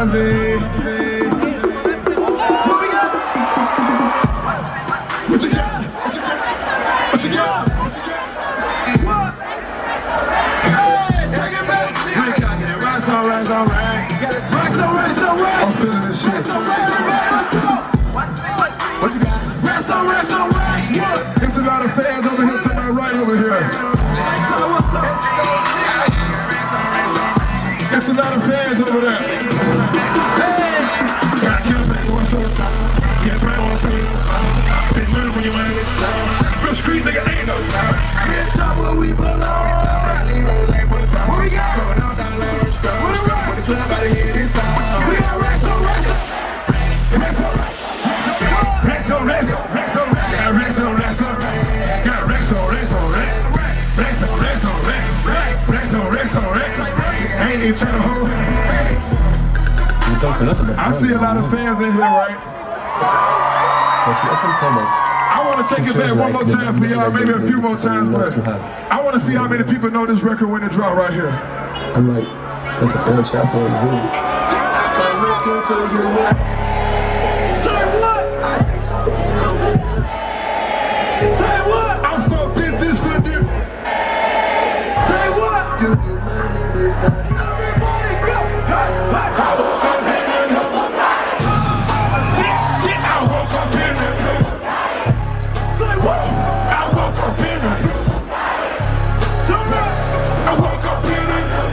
Fonzie. What you got? What you got? What you got? What you got? Rats on rats. I'm feeling this shit. What you got? Rats on rats. There's a lot of fans over here to my right over here. There's a lot of fans over there. Got killed back one two. Get right on two. Been little when you want it. Real street nigga ain't no time. Real top where we belong. What we got? Club out of here this time. We got rats on rats. Got rats on rats. Ain't even trying to hold. I see a lot of fans in here, right? I want to take it back one more time for y'all, maybe a few more times, but I want to see how many people know this record when it drop right here. I'm like, it's like an El Chapo in the hood. Say what? Say what? I'm for bitches for you. Say what? Everybody go. I woke up in the blue. I woke up in the blue. Say what? I woke up in the blue. I woke up in the blue.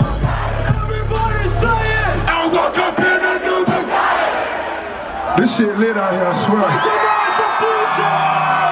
This shit lit out here, I swear.